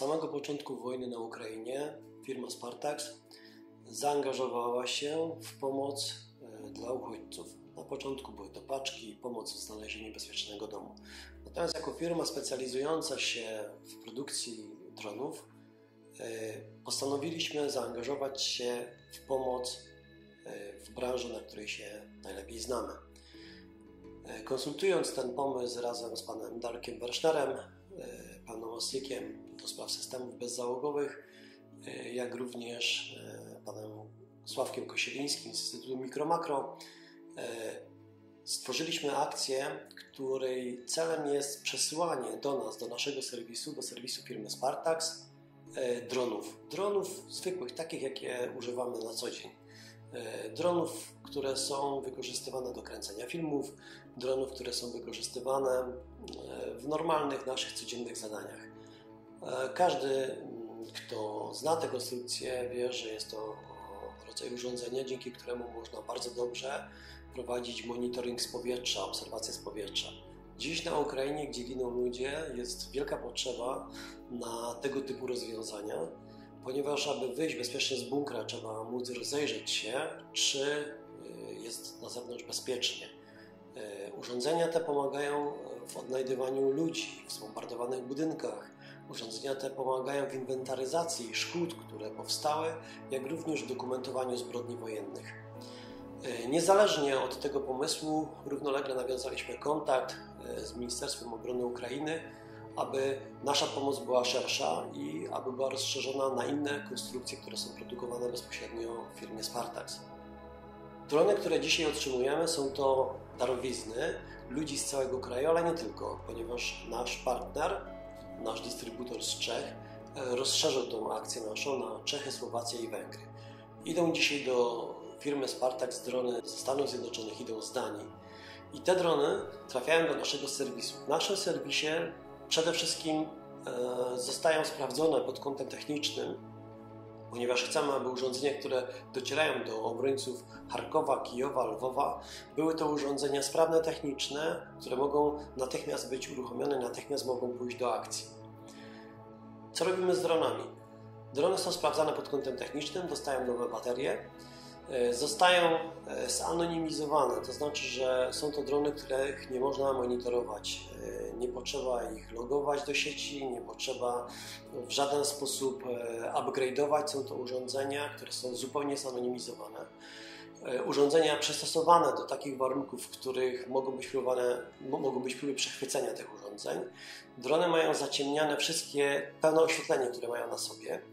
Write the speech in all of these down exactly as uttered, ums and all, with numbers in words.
samego początku wojny na Ukrainie firma Spartax zaangażowała się w pomoc dla uchodźców. Na początku były to paczki, pomoc w znalezieniu bezpiecznego domu. Natomiast jako firma specjalizująca się w produkcji dronów postanowiliśmy zaangażować się w pomoc w branży, na której się najlepiej znamy. Konsultując ten pomysł razem z panem Darkiem Wersznerem, panem Osykiem do spraw systemów bezzałogowych, jak również panem Sławkiem Kosielińskim z Instytutu Mikro-Makro, stworzyliśmy akcję, której celem jest przesyłanie do nas, do naszego serwisu, do serwisu firmy Spartax dronów. Dronów zwykłych, takich jakie używamy na co dzień. Dronów, które są wykorzystywane do kręcenia filmów, dronów, które są wykorzystywane w normalnych naszych codziennych zadaniach. Każdy, kto zna tę konstrukcję, wie, że jest to rodzaj urządzenia, dzięki któremu można bardzo dobrze prowadzić monitoring z powietrza, obserwacje z powietrza. Dziś na Ukrainie, gdzie giną ludzie, jest wielka potrzeba na tego typu rozwiązania, ponieważ aby wyjść bezpiecznie z bunkra, trzeba móc rozejrzeć się, czy jest na zewnątrz bezpiecznie. Urządzenia te pomagają w odnajdywaniu ludzi w zbombardowanych budynkach. Urządzenia te pomagają w inwentaryzacji szkód, które powstały, jak również w dokumentowaniu zbrodni wojennych. Niezależnie od tego pomysłu równolegle nawiązaliśmy kontakt z Ministerstwem Obrony Ukrainy, aby nasza pomoc była szersza i aby była rozszerzona na inne konstrukcje, które są produkowane bezpośrednio w firmie Spartax. Drony, które dzisiaj otrzymujemy, są to darowizny ludzi z całego kraju, ale nie tylko, ponieważ nasz partner, nasz dystrybutor z Czech rozszerzył tą akcję naszą na Czechy, Słowację i Węgry. Idą dzisiaj do firmy Spartax drony ze Stanów Zjednoczonych, idą z Danii. I te drony trafiają do naszego serwisu. W naszym serwisie przede wszystkim zostają sprawdzone pod kątem technicznym, ponieważ chcemy, aby urządzenia, które docierają do obrońców Charkowa, Kijowa, Lwowa, były to urządzenia sprawne techniczne, które mogą natychmiast być uruchomione, natychmiast mogą pójść do akcji. Co robimy z dronami? Drony są sprawdzane pod kątem technicznym, dostają nowe baterie, zostają zanonimizowane, to znaczy, że są to drony, których nie można monitorować. Nie potrzeba ich logować do sieci, nie potrzeba w żaden sposób upgrade'ować. Są to urządzenia, które są zupełnie zanonimizowane. Urządzenia przystosowane do takich warunków, w których mogą być próbowane, mogą być próby przechwycenia tych urządzeń. Drony mają zaciemniane wszystkie pełne oświetlenie, które mają na sobie,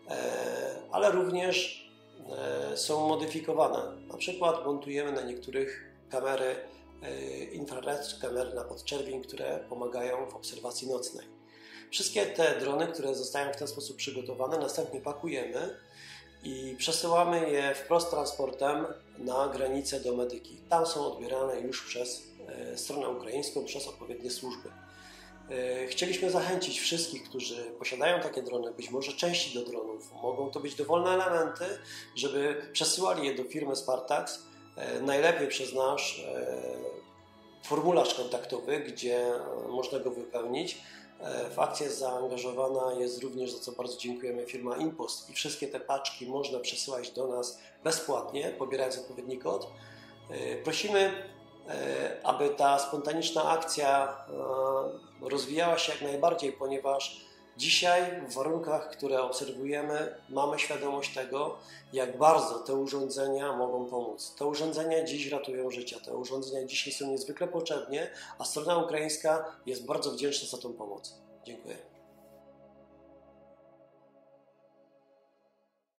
ale również są modyfikowane. Na przykład montujemy na niektórych kamery infrared, kamery na podczerwień, które pomagają w obserwacji nocnej. Wszystkie te drony, które zostają w ten sposób przygotowane, następnie pakujemy i przesyłamy je wprost transportem na granicę do Medyki. Tam są odbierane już przez stronę ukraińską, przez odpowiednie służby. Chcieliśmy zachęcić wszystkich, którzy posiadają takie drony, być może części do dronów, mogą to być dowolne elementy, żeby przesyłali je do firmy Spartax, najlepiej przez nasz formularz kontaktowy, gdzie można go wypełnić. W akcję zaangażowana jest również, za co bardzo dziękujemy, firma Impost i wszystkie te paczki można przesyłać do nas bezpłatnie, pobierając odpowiedni kod. Prosimy, aby ta spontaniczna akcja rozwijała się jak najbardziej, ponieważ dzisiaj w warunkach, które obserwujemy, mamy świadomość tego, jak bardzo te urządzenia mogą pomóc. Te urządzenia dziś ratują życia, te urządzenia dzisiaj są niezwykle potrzebne, a strona ukraińska jest bardzo wdzięczna za tą pomoc. Dziękuję.